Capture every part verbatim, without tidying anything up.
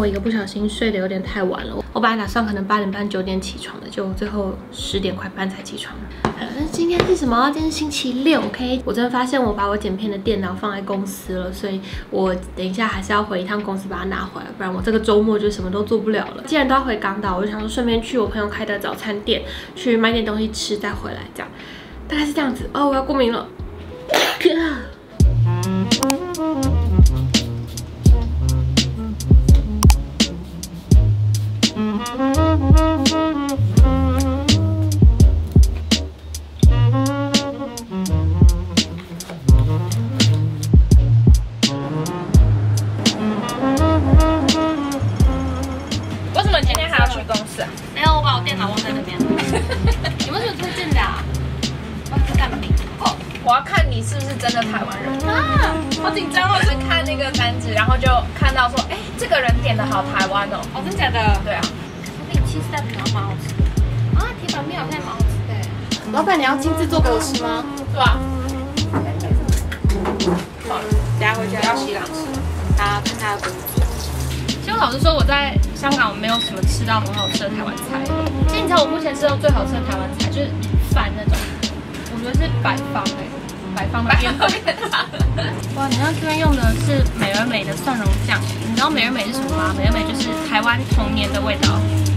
一个不小心睡得有点太晚了。我本来打算可能八点半九点起床的，就最后十点快半才起床。但是今天是什么？今天是星期六 ，OK？ 我真的发现我把我剪片的电脑放在公司了，所以我等一下还是要回一趟公司把它拿回来，不然我这个周末就什么都做不了了。既然都要回港岛，我就想说顺便去我朋友开的早餐店去买点东西吃，再回来，这样大概是这样子。哦，我要过敏了。 为什么你今天还要去公司啊？ 没有，我把我电脑忘在那边。有没有什么推荐的啊？我要干饼。 哦，我要看你是不是真的台湾人啊，好紧张哦！ 是看那个单子，然后就看到说，哎，这个人点的好台湾哦。 哦，真假的？ 对啊。 我给你 cheese蛋饼好像蛮好吃的。啊，铁板面好像也蛮好吃的。老板，你要亲自做给我吃吗？ 对啊。好了，等下回家要洗两次。 他看他的。 其实老实说，我在香港没有什么吃到很好吃的台湾菜。其实你知道我目前吃到最好吃的台湾菜就是饭那种，我觉得是百芳哎、欸，百芳的面汤。哇，你看这边用的是美而美的蒜蓉酱，你知道美而美是什么吗？美而美就是台湾童年的味道。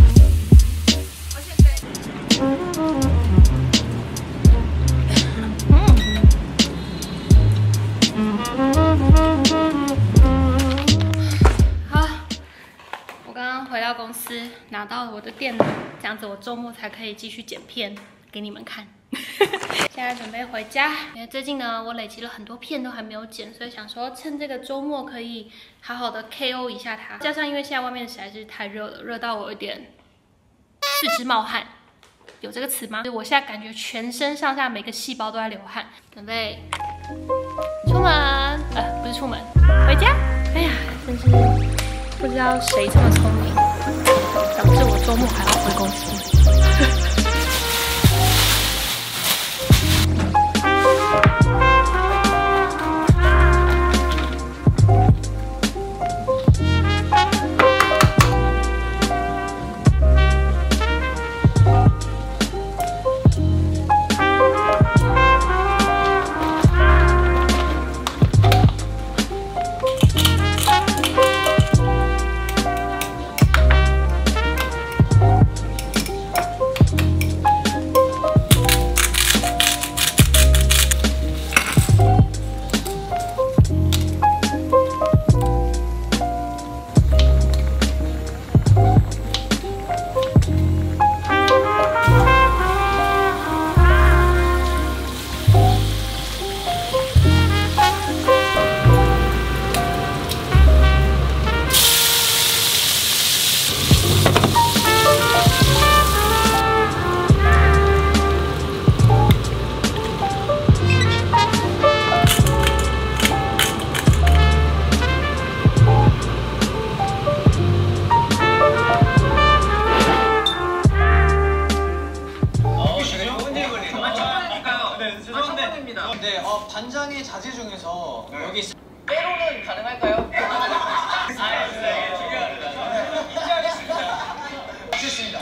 回到公司拿到了我的电脑，这样子我周末才可以继续剪片给你们看。现在准备回家，因为最近呢我累积了很多片都还没有剪，所以想说趁这个周末可以好好的 K O 一下它。加上因为现在外面实在是太热了，热到我有点四肢冒汗，有这个词吗？我现在感觉全身上下每个细胞都在流汗，准备出门，呃，不是出门，回家。哎呀，真是。不知道谁这么聪明，导致我周末还要回公司。 네, 어, 반장의 자제 중에서 네. 여기 빼로는 가능할까요? 아, 네, 중요합니다. 인지하겠습니다. 좋습니다.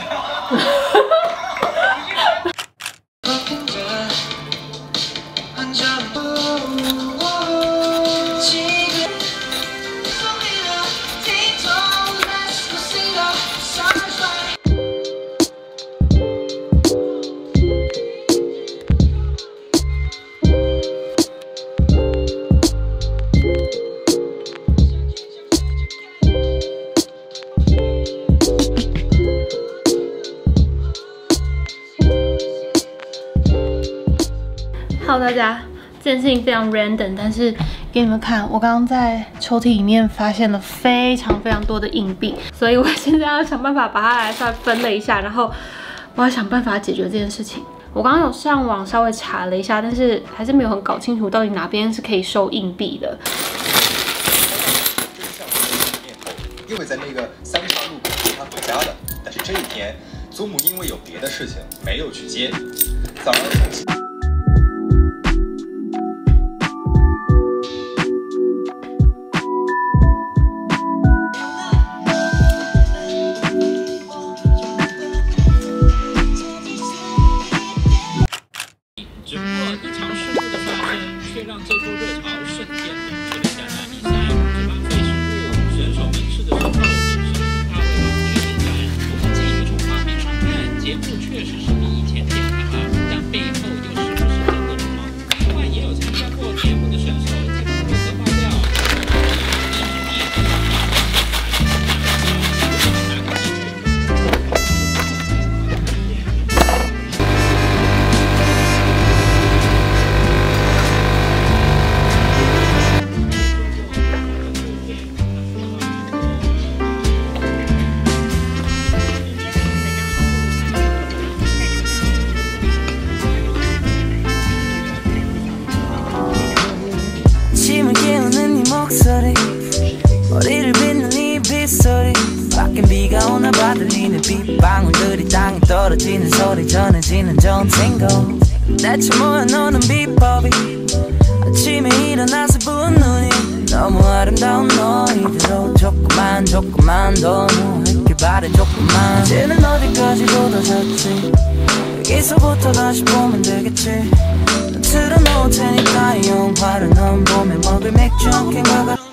Hello 大家，这件事情非常 random， 但是给你们看，我刚刚在抽屉里面发现了非常非常多的硬币，所以我现在要想办法把它来稍微分类一下，然后我要想办法解决这件事情。我刚刚有上网稍微查了一下，但是还是没有很搞清楚到底哪边是可以收硬币的。 因为在那个三岔路口是他回家的，但是这一天祖母因为有别的事情没有去接，早上送起。 我 떨어지는 소리 전해지는 좋은 친구 대체 뭐야 너는 비법이 아침에 일어나서 부은 눈이 너무 아름다운 너희들로 조금만 조금만 더 누워있길 바래 조금만 이제는 어디까지 쏟아졌지 여기서부터 다시 보면 되겠지 난 틀어놓을 테니까 이 영화를 넌 보며 먹을 맥주 한 캔과 같은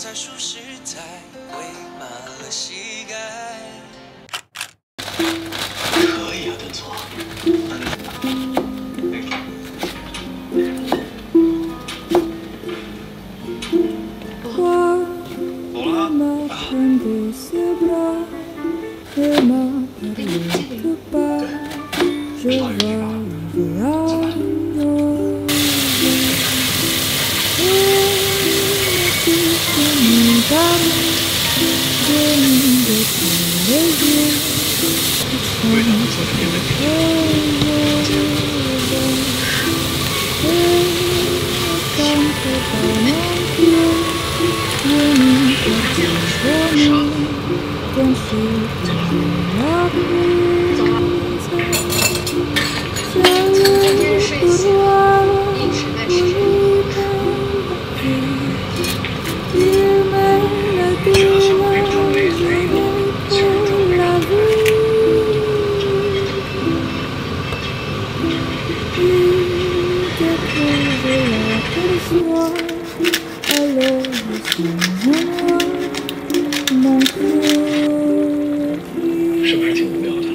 是不是挺无聊的？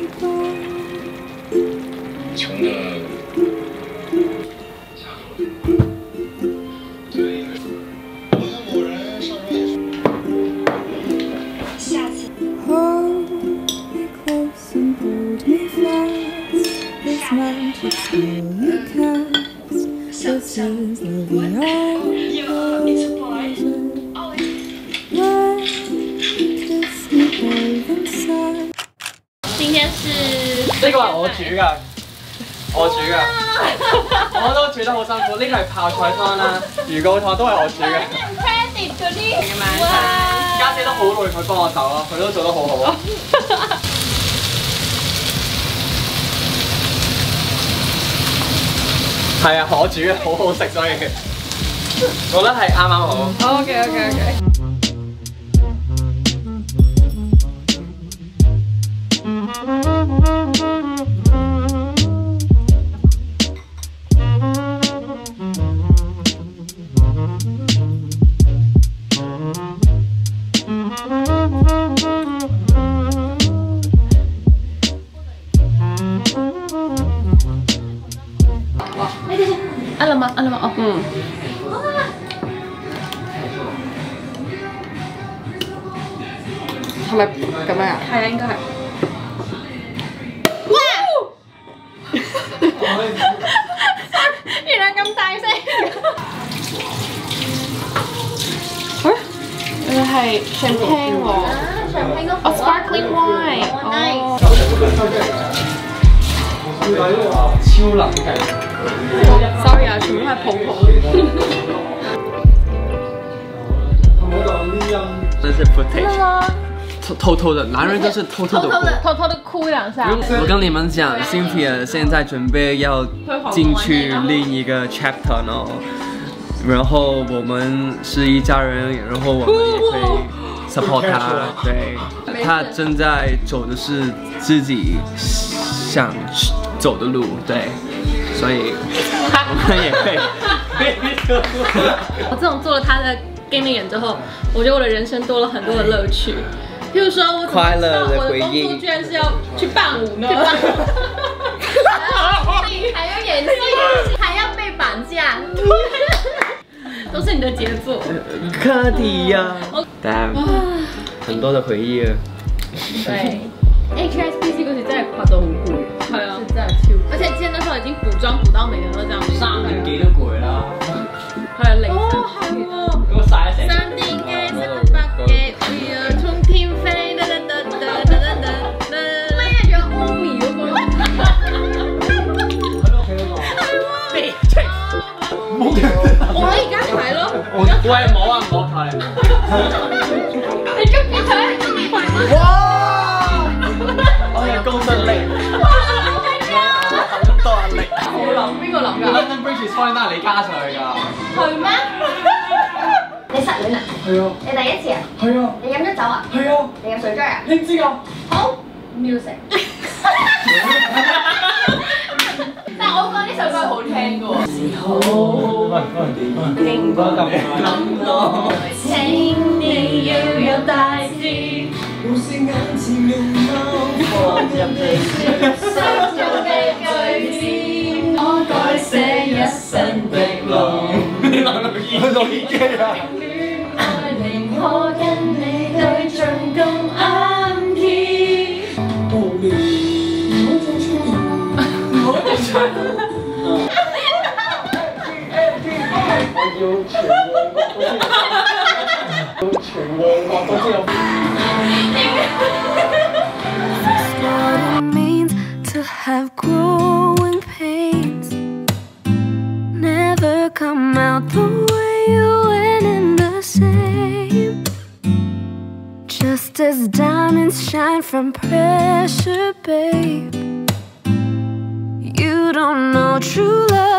穷的。 下次。 今天是呢個係我煮㗎，我煮㗎，我都煮得好辛苦。呢個係泡菜湯啦，魚糕湯都係我煮嘅。 credit 嗰啲， 哇！家姐都好耐佢幫我手咯，佢都做得好好啊。係啊，我煮嘅好好食，所以我覺得係啱啱好。OK OK OK。 按了吗？按了吗？哦，嗯。係咪咁樣啊？係啊，應該係。哇！原來咁大聲。誒，原來係 champagne 喎。champagne 都好啊。哦 ，sparkling wine。哦。 超冷嘅。 Sorry 啊，全部都係泡泡。 真是 footage。偷偷偷的，男人都是偷偷的哭， 偷偷的哭兩下。 我跟你們講 ，Cynthia 現在準備要進去另一個 chapter 呢，然後我們是一家人，然後我們也可以 support 他，對，他正在走的是自己想走的路，對。 所以我们也会。 我自从做了他的 gaming 眼之后，我觉得我的人生多了很多的乐趣。譬如说，我快乐的回忆，我的工作居然是要去伴舞呢， 还要演戏，还要被绑架， 都是你的杰作。 课题呀，但很多的回忆啊。 对。 H S B C 嗰時真係拍到好攰，係啊，真係超。而且之前那時候已經補妝補到每個人都這樣三點幾都攰啦，係啊，凌晨。哦，係喎。咁我曬成。三點幾、四點八幾，魚兒從天飛，噔噔噔噔噔噔噔。咩啊？仲有歐米嗰個。喺屋企嗰個。係喎。未出。冇嘅。我而家睇咯。喂，冇啊，唔好睇。你今日睇？哇！ 我有公信力。 多力。 我諗邊個諗㗎 London Bridge 係都係你加上去㗎。 係咩？ 你失戀啊？ 係啊。 你第一次啊？ 係啊。 你飲咗酒啊？ 係啊。 你飲水樽啊？ 你唔知㗎？ 好 music。但係我覺得呢首歌係好聽嘅喎。時候經過咁多，請你要有大志。無視眼前面貓放入你想做嘅句子，我改寫一生的浪。你諗到依個依機啊？戀愛寧可跟你對象咁啱 key。唔好再出現，唔好再出現。我要全王國都知，要全王國都知有。 What it means to have growing pains never come out the way you went in the same. Just as diamonds shine from pressure, babe, you don't know true love.